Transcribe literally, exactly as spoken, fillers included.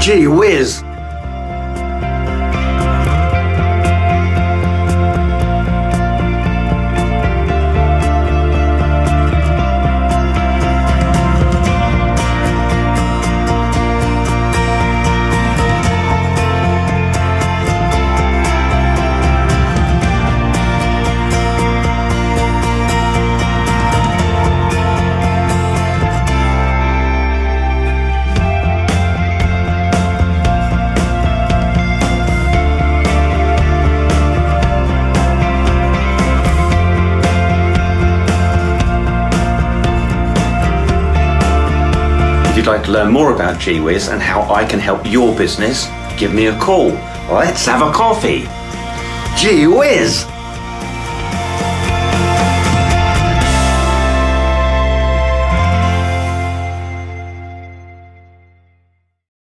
G-Whizz! If you'd like to learn more about G-Whizz and how I can help your business, give me a call. Let's have a coffee. G-Whizz!